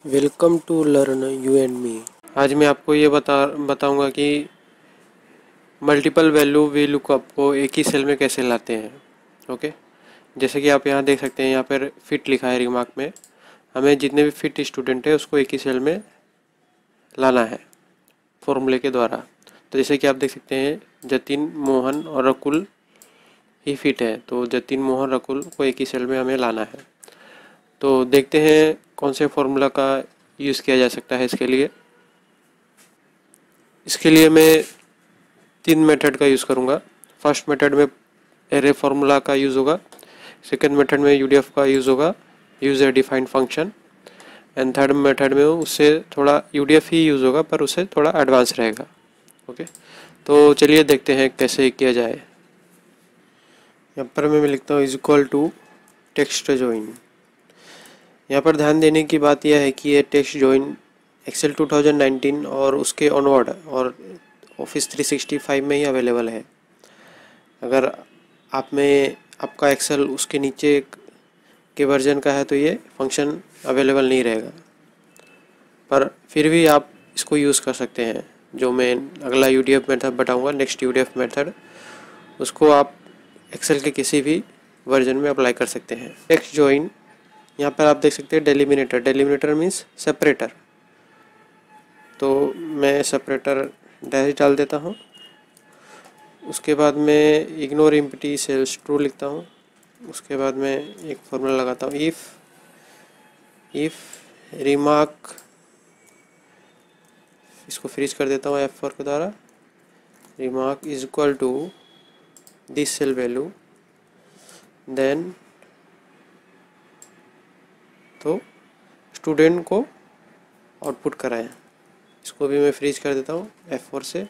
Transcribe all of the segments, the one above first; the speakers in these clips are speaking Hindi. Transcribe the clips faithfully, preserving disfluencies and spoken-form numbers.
Welcome to learn you and me. आज मैं आपको ये बता बताऊंगा कि मल्टीपल वैल्यू वी लुकअप को एक ही सेल में कैसे लाते हैं। ओके, जैसे कि आप यहाँ देख सकते हैं, यहाँ पर फिट लिखा है रिमार्क में। हमें जितने भी फिट स्टूडेंट है उसको एक ही सेल में लाना है फॉर्मूले के द्वारा। तो जैसे कि आप देख सकते हैं, जतिन, मोहन और रकुल ही फिट है, तो जतिन, मोहन, रकुल को एक ही सेल में हमें लाना है। तो देखते हैं कौन से फॉर्मूला का यूज़ किया जा सकता है इसके लिए। इसके लिए मैं तीन मेथड का यूज़ करूँगा। फर्स्ट मेथड में एरे फार्मूला का यूज़ होगा, सेकेंड मेथड में यूडीएफ का यूज़ होगा, user defined function, and third method में उससे थोड़ा यूडीएफ ही यूज़ होगा पर उससे थोड़ा एडवांस रहेगा। ओके, तो चलिए देखते हैं कैसे किया जाए। यहाँ पर मैं लिखता हूँ is equal to text join. यहाँ पर ध्यान देने की बात यह है कि ये text join Excel two thousand nineteen और उसके ऑनवर्ड और ऑफिस थ्री सिक्सटी फाइव में ही अवेलेबल है। अगर आप में आपका एक्सेल उसके नीचे के वर्जन का है तो ये फंक्शन अवेलेबल नहीं रहेगा, पर फिर भी आप इसको यूज़ कर सकते हैं। जो मैं अगला यूडीएफ मेथड बताऊंगा, नेक्स्ट यूडीएफ मेथड, उसको आप एक्सेल के किसी भी वर्जन में अप्लाई कर सकते हैं। टेक्स्ट जॉइन, यहाँ पर आप देख सकते हैं डेलिमिनेटर। डेलिमिनेटर मीन्स सेपरेटर। तो मैं सेपरेटर डैश डाल देता हूँ। उसके बाद मैं इग्नोर एम्प्टी सेल्स ट्रू लिखता हूँ। उसके बाद मैं एक फॉर्मूला लगाता हूँ, इफ़ इफ़ रिमार्क, इसको फ्रीज कर देता हूँ एफ फोर के द्वारा। Remark is equal to this cell value, then तो स्टूडेंट को आउटपुट कराएं। इसको भी मैं फ्रीज कर देता हूँ एफ फोर से।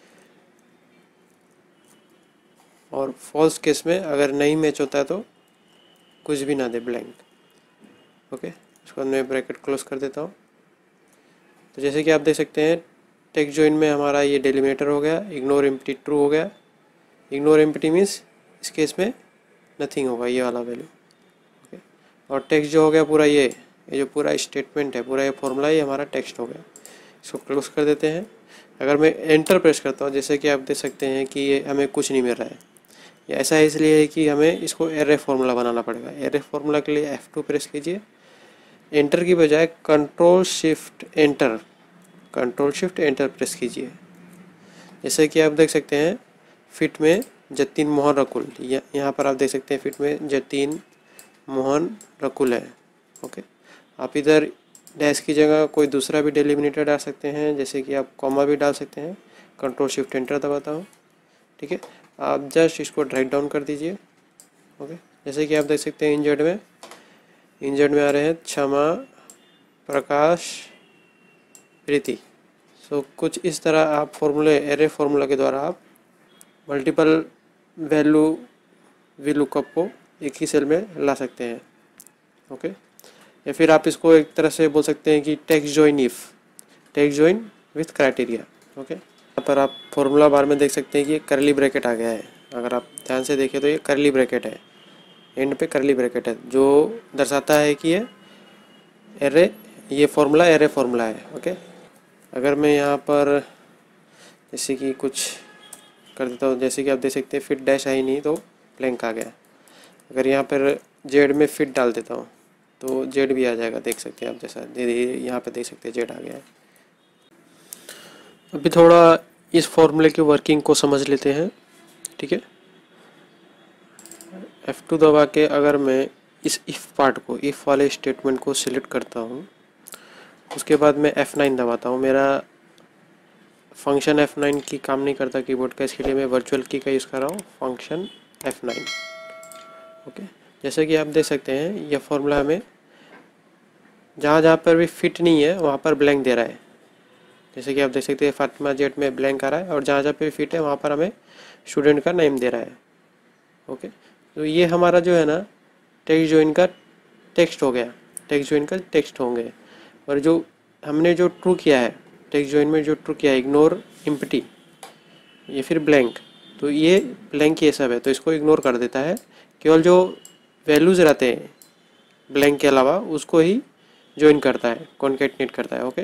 और फॉल्स केस में अगर नहीं मैच होता है तो कुछ भी ना दे, ब्लैंक। ओके, इसको मैं ब्रैकेट क्लोज कर देता हूँ। तो जैसे कि आप देख सकते हैं, टेक्स्ट जॉइन में हमारा ये डेलिमिनेटर हो गया, इग्नोर एम्प्टी ट्रू हो गया। इग्नोर एम्प्टी मीन्स इस केस में नथिंग होगा, ये वाला वैल्यू। ओके, और टेक्स्ट जो हो गया पूरा, ये ये जो पूरा स्टेटमेंट है, पूरा ये फॉर्मूला ही हमारा टेक्स्ट हो गया। इसको क्लोज कर देते हैं। अगर मैं एंटर प्रेस करता हूँ, जैसे कि आप देख सकते हैं कि ये हमें कुछ नहीं मिल रहा है। ये ऐसा है इसलिए है कि हमें इसको एरे फार्मूला बनाना पड़ेगा। एरे फार्मूला के लिए एफ टू प्रेस कीजिए। एंटर की बजाय control shift enter control shift enter press कीजिए। जैसे कि आप देख सकते हैं, फिट में जतिन, मोहन, रकुल, यहाँ पर आप देख सकते हैं फिट में जतिन, मोहन, रकुल है। ओके, आप इधर डैश की जगह कोई दूसरा भी डेलिमिनेटर डाल सकते हैं, जैसे कि आप कॉमा भी डाल सकते हैं। कंट्रोल शिफ्ट एंटर दबाता हूँ। ठीक है, आप जस्ट इसको ड्रैग डाउन कर दीजिए। ओके, जैसे कि आप देख सकते हैं इंजर्ड में इंजर्ड में आ रहे हैं क्षमा, प्रकाश, प्रीति। सो कुछ इस तरह आप फॉर्मूले, एरे फार्मूला के द्वारा आप मल्टीपल वैल्यू वी लुकअप को एक ही सेल में ला सकते हैं। ओके, या फिर आप इसको एक तरह से बोल सकते हैं कि text join if, text join with criteria. Okay, यहाँ पर आप फॉर्मूला बार में देख सकते हैं कि करली ब्रैकेट आ गया है। अगर आप ध्यान से देखें तो ये करली ब्रैकेट है, एंड पे करली ब्रैकेट है, जो दर्शाता है कि ये एरे, ये फॉर्मूला एरे फॉर्मूला है। ओके, अगर मैं यहाँ पर जैसे कि कुछ कर देता हूँ, जैसे कि आप देख सकते हैं फिट डैश आई नहीं तो ब्लैंक आ गया। अगर यहाँ पर जेड में फिट डाल देता हूँ तो जेड भी आ जाएगा, देख सकते हैं आप, जैसा धीरे धीरे यहाँ पे देख सकते हैं जेड आ गया है। अभी थोड़ा इस फॉर्मूले की वर्किंग को समझ लेते हैं। ठीक है, एफ टू दबा के अगर मैं इस इफ़ पार्ट को, इफ़ वाले स्टेटमेंट को सिलेक्ट करता हूँ, उसके बाद मैं एफ नाइन दबाता हूँ। मेरा फंक्शन एफ नाइन की काम नहीं करता कीबोर्ड का, इसके लिए मैं वर्चुअल की का यूज़ कर रहा हूँ, फंक्शन एफ नाइन। ओके, जैसे कि आप देख सकते हैं यह फॉर्मूला हमें जहाँ जहाँ पर भी फिट नहीं है वहाँ पर ब्लैंक दे रहा है। जैसे कि आप देख सकते हैं फातिमा जेट में ब्लैंक आ रहा है, और जहाँ जहाँ पे फिट है वहाँ पर हमें स्टूडेंट का नेम दे रहा है। ओके, तो ये हमारा जो है ना टेक्स्ट जॉइन का टेक्स्ट हो गया, टेक्स्ट जॉइन का टेक्स्ट होंगे। और जो हमने जो ट्रू किया है टेक्स्ट जॉइन में, जो ट्रू किया है इग्नोर एम्प्टी, ये फिर ब्लैंक, तो ये ब्लैंक ये सब है, तो इसको इग्नोर कर देता है। केवल जो वैल्यूज़ रहते हैं ब्लैंक के अलावा उसको ही ज्वाइन करता है, कॉन्केटनेट करता है। ओके,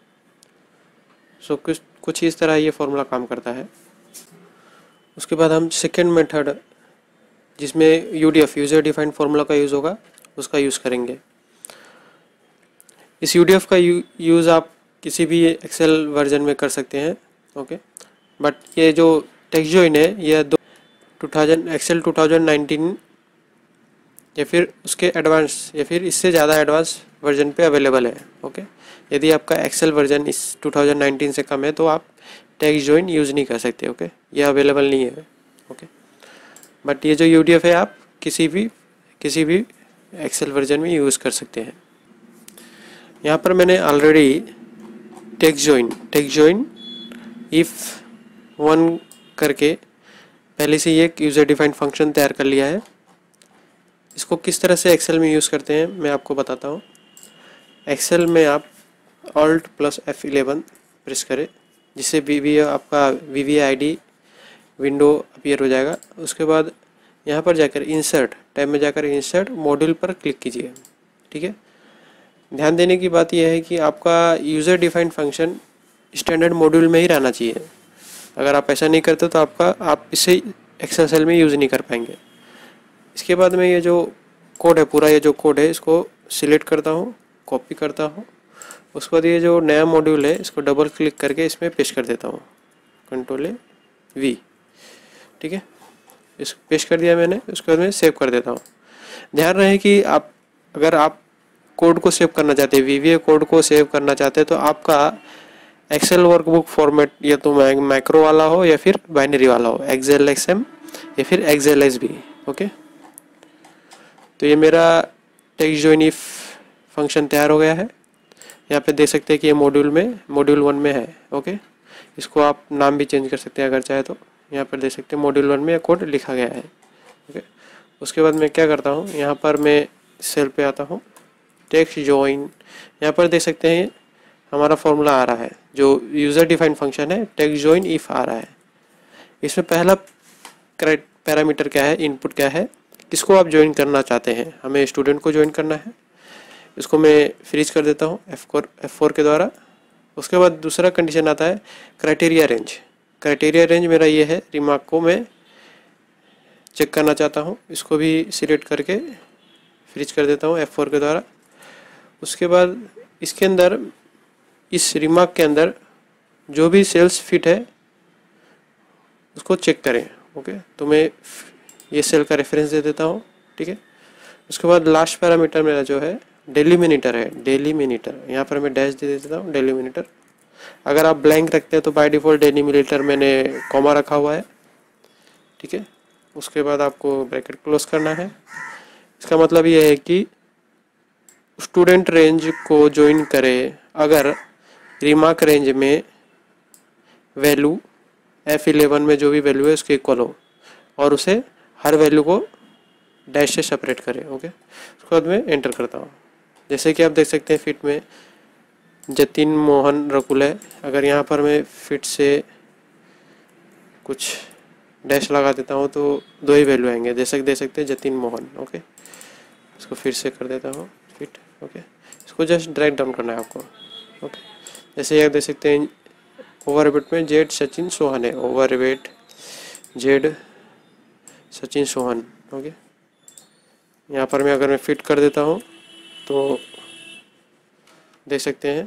सो कुछ कुछ इस तरह ये फॉर्मूला काम करता है। उसके बाद हम सेकेंड मेथड जिसमें यूडीएफ यूजर डिफाइंड फार्मूला का यूज़ होगा उसका यूज़ करेंगे। इस यूडीएफ का यूज़ आप किसी भी एक्सेल वर्जन में कर सकते हैं। ओके, बट ये जो टेक्स्ट जॉइन है यह दो two thousand Excel two thousand nineteen या फिर उसके एडवांस या फिर इससे ज़्यादा एडवांस वर्जन पे अवेलेबल है। ओके, यदि आपका एक्सेल वर्जन इस टू थाउजेंड नाइनटीन से कम है तो आप टेक्स्ट जॉइन यूज़ नहीं कर सकते। ओके, यह अवेलेबल नहीं है। ओके, बट ये जो यूडीएफ है आप किसी भी किसी भी एक्सेल वर्जन में यूज़ कर सकते हैं। यहाँ पर मैंने already text join text join if one करके पहले से ये एक यूज़र डिफाइंड फंक्शन तैयार कर लिया है। इसको किस तरह से एक्सेल में यूज़ करते हैं मैं आपको बताता हूँ। एक्सेल में आप alt plus F eleven press करें जिससे वी वी आपका V V I D window appear हो जाएगा। उसके बाद यहाँ पर जाकर इंसर्ट टैब में जाकर इंसर्ट मॉड्यूल पर क्लिक कीजिए। ठीक है, ध्यान देने की बात यह है कि आपका user defined function standard module में ही रहना चाहिए। अगर आप ऐसा नहीं करते तो आपका आप इसे एक्सेल सेल में यूज़ नहीं कर पाएंगे। इसके बाद में ये जो कोड है पूरा ये जो कोड है इसको सिलेक्ट करता हूँ, कॉपी करता हूँ। उसके बाद ये जो नया मॉड्यूल है इसको डबल क्लिक करके इसमें पेस्ट कर देता हूँ, कंट्रोल ए वी। ठीक है, इसको पेस्ट कर दिया मैंने। उसके बाद मैं सेव कर देता हूँ। ध्यान रहे कि आप अगर आप कोड को सेव करना चाहते हैं, वीवीए कोड को सेव करना चाहते हैं तो आपका एक्सेल वर्कबुक फॉर्मेट या तो मैक्रो वाला हो या फिर बाइनरी वाला हो, एक्सेल एक्सएम या फिर एक्सेल एस बी। ओके, तो ये मेरा टेक्स्ट जॉइन इफ फंक्शन तैयार हो गया है। यहाँ पे देख सकते हैं कि ये मॉड्यूल में मॉड्यूल वन में है। ओके, इसको आप नाम भी चेंज कर सकते हैं अगर चाहे तो। यहाँ पर देख सकते हैं मॉड्यूल वन में यह कोड लिखा गया है। ओके, उसके बाद मैं क्या करता हूँ, यहाँ पर मैं सेल पे आता हूँ, टेक्स्ट जॉइन। यहाँ पर देख सकते हैं हमारा फॉर्मूला आ रहा है जो यूज़र डिफाइंड फंक्शन है, टेक्स्ट जॉइन इफ आ रहा है। इसमें पहला पैरामीटर क्या है, इनपुट क्या है, किसको आप ज्वाइन करना चाहते हैं। हमें स्टूडेंट को ज्वाइन करना है। इसको मैं फ्रीज कर देता हूँ एफ फोर एफ फोर के द्वारा। उसके बाद दूसरा कंडीशन आता है क्राइटेरिया रेंज। क्राइटेरिया रेंज मेरा ये है, रिमार्क को मैं चेक करना चाहता हूँ। इसको भी सिलेक्ट करके फ्रीज कर देता हूँ एफ फोर के द्वारा। उसके बाद इसके अंदर इस रिमार्क के अंदर जो भी सेल्स फिट है उसको चेक करें। ओके, तो मैं ये सेल का रेफरेंस दे देता हूँ। ठीक है, उसके बाद लास्ट पैरामीटर मेरा जो है डेलीमिनेटर है, डेलीमिनेटर। यहाँ पर मैं डैश दे देता हूँ, डेलीमिनेटर। अगर आप ब्लैंक रखते हैं तो बाय डिफ़ॉल्ट डेलीमिनेटर मैंने कॉमा रखा हुआ है। ठीक है, उसके बाद आपको ब्रैकेट क्लोज करना है। इसका मतलब ये है कि स्टूडेंट रेंज को ज्वाइन करें अगर रिमार्क रेंज में वैल्यू एफ इलेवन में जो भी वैल्यू है उसके इक्वल हो और उसे हर वैल्यू को डैश से सेपरेट करें। ओके, उसके बाद मैं एंटर करता हूँ। जैसे कि आप देख सकते हैं फिट में जतिन मोहन रकुल है। अगर यहाँ पर मैं फिट से कुछ डैश लगा देता हूँ तो दो ही वैल्यू आएंगे। जैसे देख सकते हैं जतिन मोहन। ओके, इसको फिर से कर देता हूँ फिट। ओके, इसको जस्ट ड्रैग डाउन करना है आपको। ओके, जैसे आप देख सकते हैं ओवरवेट में जेड सचिन सोहन है, overweight Z Sachin Sohan. Okay, यहाँ पर मैं अगर मैं फिट कर देता हूँ तो देख सकते हैं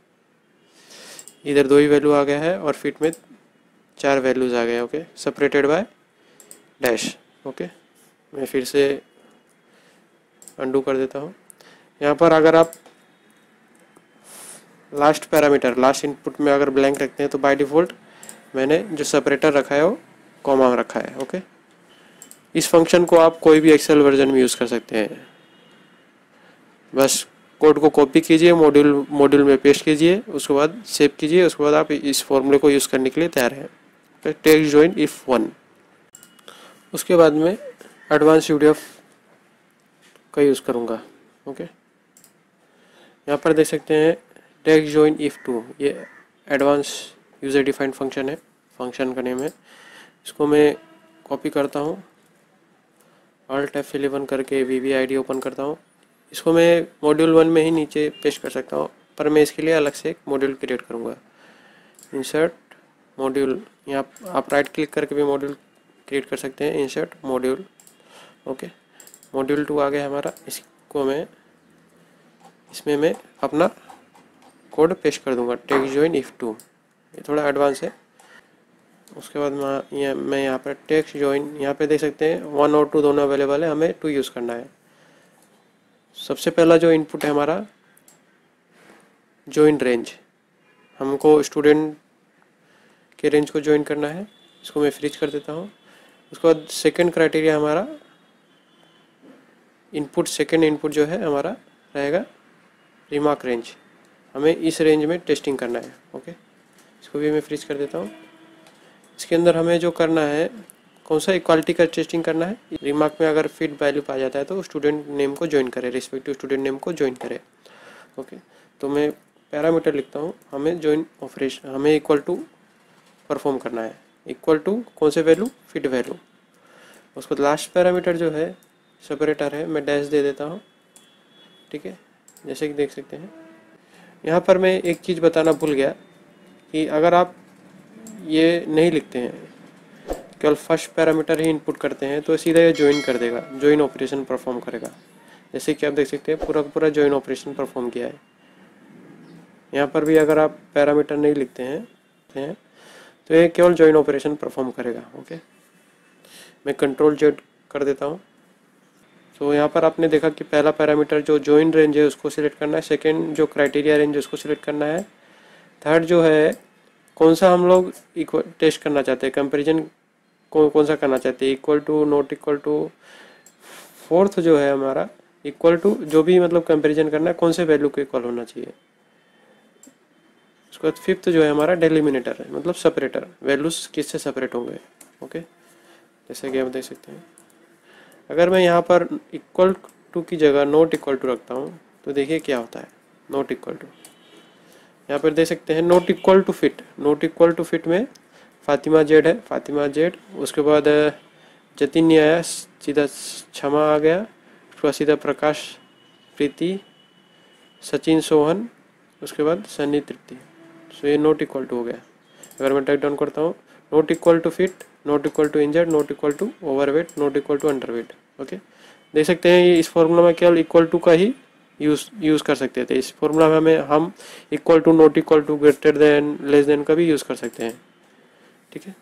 इधर दो ही वैल्यू आ गया है और फिट में चार वैल्यूज आ गए। Okay, separated by dash. Okay, मैं फिर से अंडू कर देता हूँ। यहाँ पर अगर आप लास्ट पैरामीटर लास्ट इनपुट में अगर ब्लैंक रखते हैं तो बाय डिफ़ॉल्ट मैंने जो सेपरेटर रखा है वो कॉमा रखा है। ओके, इस फंक्शन को आप कोई भी एक्सेल वर्जन में यूज़ कर सकते हैं। बस कोड को कॉपी कीजिए, मॉड्यूल मॉड्यूल में पेस्ट कीजिए, उसके बाद सेव कीजिए। उसके बाद आप इस फॉर्मूले को यूज़ करने के लिए तैयार हैं। Text join if one. उसके बाद में एडवांस यूडीएफ का यूज़ करूँगा। ओके, यहाँ पर देख सकते हैं टेक्स्ट जॉइन इफ टू, ये एडवांस यूज़र डिफाइंड फंक्शन है, फंक्शन का नेम है। इसको मैं कॉपी करता हूँ, ऑल्ट एफ इलेवन करके V V I D open करता हूँ। इसको मैं मॉड्यूल वन में ही नीचे पेस्ट कर सकता हूँ, पर मैं इसके लिए अलग से एक मॉड्यूल क्रिएट करूँगा। इंसर्ट मॉड्यूल, यहाँ आप राइट क्लिक करके भी मॉड्यूल क्रिएट कर सकते हैं। Insert module, okay, module two आ गया हमारा। इसको मैं इसमें मैं अपना कोड पेस्ट कर दूंगा, टेक्स्ट जॉइन इफ टू, ये थोड़ा एडवांस है। उसके बाद मैं यहाँ मैं यहाँ पर टेक्स्ट जॉइन, यहाँ पे देख सकते हैं वन और टू दोनों अवेलेबल है, हमें टू यूज़ करना है। सबसे पहला जो इनपुट है हमारा जॉइन रेंज, हमको स्टूडेंट के रेंज को ज्वाइन करना है, इसको मैं फ्रीज कर देता हूँ। उसके बाद सेकंड क्राइटेरिया हमारा इनपुट, सेकंड इनपुट जो है हमारा रहेगा रिमार्क रेंज, हमें इस रेंज में टेस्टिंग करना है, ओके। इसको भी मैं फ्रीज कर देता हूँ। इसके अंदर हमें जो करना है, कौन सा इक्वालिटी का टेस्टिंग करना है। रिमार्क में अगर फिट वैल्यू पा जाता है तो स्टूडेंट नेम को ज्वाइन करे, रिस्पेक्टिव स्टूडेंट नेम को ज्वाइन करे, ओके। तो मैं पैरामीटर लिखता हूँ, हमें ज्वाइन ऑपरेशन, हमें इक्वल टू परफॉर्म करना है, इक्वल टू कौन से वैल्यू, फिट वैल्यू। उसको लास्ट पैरामीटर जो है सेपरेटर है, मैं डैश दे देता हूँ, ठीक है। जैसे कि देख सकते हैं यहाँ पर मैं एक चीज़ बताना भूल गया कि अगर आप ये नहीं लिखते हैं, केवल फर्स्ट पैरामीटर ही इनपुट करते हैं, तो सीधा ये ज्वाइन कर देगा, ज्वाइन ऑपरेशन परफॉर्म करेगा। जैसे कि आप देख सकते हैं पूरा पूरा ज्वाइन ऑपरेशन परफॉर्म किया है। यहाँ पर भी अगर आप पैरामीटर नहीं लिखते हैं, हैं तो ये केवल ज्वाइन ऑपरेशन परफॉर्म करेगा, ओके। मैं कंट्रोल जेड कर देता हूँ। तो यहाँ पर आपने देखा कि पहला पैरामीटर जो ज्वाइन रेंज है उसको सिलेक्ट करना है, सेकंड जो क्राइटेरिया रेंज है उसको सिलेक्ट करना है, थर्ड जो है कौन सा हम लोग इक्वल टेस्ट करना चाहते हैं, कंपेरिजन कौन कौन सा करना चाहते हैं, equal to, not equal to. Fourth जो है हमारा इक्वल टू, जो भी मतलब कंपेरिजन करना है कौन से वैल्यू को इक्वल होना चाहिए। उसके बाद फिफ्थ जो है हमारा डेलिमिनेटर है, मतलब सेपरेटर, वैल्यूज किससे सेपरेट होंगे, ओके। जैसे कि आप देख सकते हैं अगर मैं यहाँ पर इक्वल टू की जगह नॉट इक्वल टू रखता हूँ तो देखिए क्या होता है, नॉट इक्वल टू। यहाँ पर देख सकते हैं not equal to fit, not equal to fit में फातिमा जेड है, फातिमा जेड। उसके बाद जतिन नहीं आया, सीधा क्षमा आ गया। उसके बाद सीधा प्रकाश प्रीति, सचिन सोहन, उसके बाद सन्नी तृप्ति। सो ये नॉट इक्वल टू हो गया। अगर मैं टाइप डाउन करता हूँ, not equal to fit, not equal to injured, not equal to overweight, not equal to underweight, okay. देख सकते हैं ये इस फॉर्मूला में केवल इक्वल टू का ही यूज यूज़ कर सकते थे। इस फॉर्मूला में हमें हम equal to, not equal to, greater than, less than का भी यूज़ कर सकते हैं, ठीक है।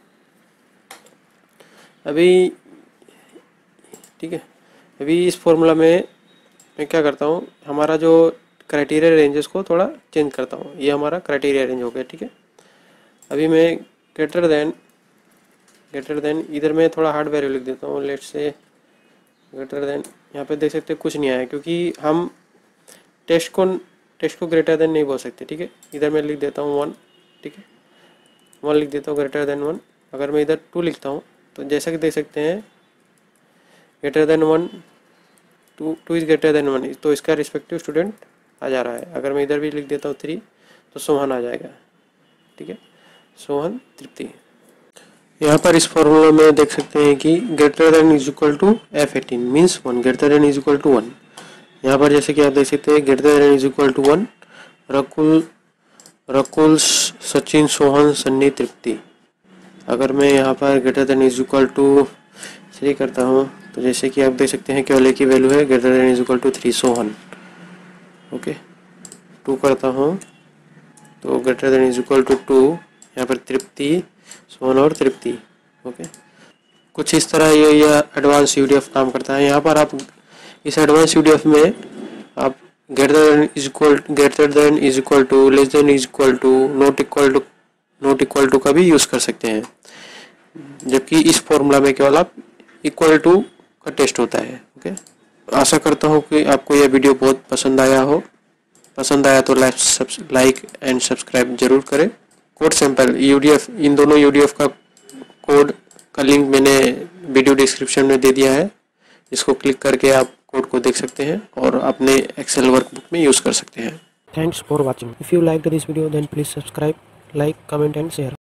अभी ठीक है अभी इस फॉर्मूला में मैं क्या करता हूँ, हमारा जो क्राइटेरिया रेंजेस को थोड़ा चेंज करता हूँ। ये हमारा क्राइटेरिया रेंज हो गया, ठीक है। अभी मैं ग्रेटर देन, ग्रेटर देन इधर मैं थोड़ा हार्ड वैल्यू लिख देता हूँ, लेट से ग्रेटर देन। यहाँ पे देख सकते हैं कुछ नहीं आया क्योंकि हम टेस्ट को टेस्ट को ग्रेटर देन नहीं बोल सकते, ठीक है। इधर मैं लिख देता हूँ वन, ठीक है, वन लिख देता हूँ, ग्रेटर देन वन। अगर मैं इधर टू लिखता हूँ तो जैसा कि देख सकते हैं greater than one, two two is greater than one, तो इसका रिस्पेक्टिव स्टूडेंट आ जा रहा है। अगर मैं इधर भी लिख देता हूँ थ्री तो सोहन आ जाएगा, ठीक है, सोहन तृप्ति। यहाँ पर इस फॉर्मूला में देख सकते हैं कि greater than is equal to F eighteen means one, greater than is equal to one. यहाँ पर जैसे कि आप देख सकते हैं greater than is equal to one, Rakul Rakul Sachin Sohan Sunny Tripti. अगर मैं यहाँ पर greater than is equal to three करता हूँ तो जैसे कि आप देख सकते हैं केवल एक ही वैल्यू है, greater than is equal to three, Sohan, okay. Two करता हूँ तो greater than is equal to two, यहाँ पर तृप्ति, सोहन और तृप्ति, ओके। कुछ इस तरह ये यह एडवांस यूडीएफ काम करता है। यहाँ पर आप इस एडवांस यूडीएफ में आप greater than is equal greater than is equal to, less than is equal to, not equal to not equal to का भी यूज़ कर सकते हैं, जबकि इस फॉर्मूला में केवल आप इक्वल टू का टेस्ट होता है, ओके। आशा करता हूँ कि आपको यह वीडियो बहुत पसंद आया हो। पसंद आया तो लाइक लाइक एंड सब्सक्राइब जरूर करें। कोड सैंपल यूडीएफ, इन दोनों यूडीएफ का कोड का लिंक मैंने वीडियो डिस्क्रिप्शन में दे दिया है, इसको क्लिक करके आप कोड को देख सकते हैं और अपने एक्सेल वर्कबुक में यूज़ कर सकते हैं। Thanks for watching. If you liked this video then please subscribe, like, comment and share.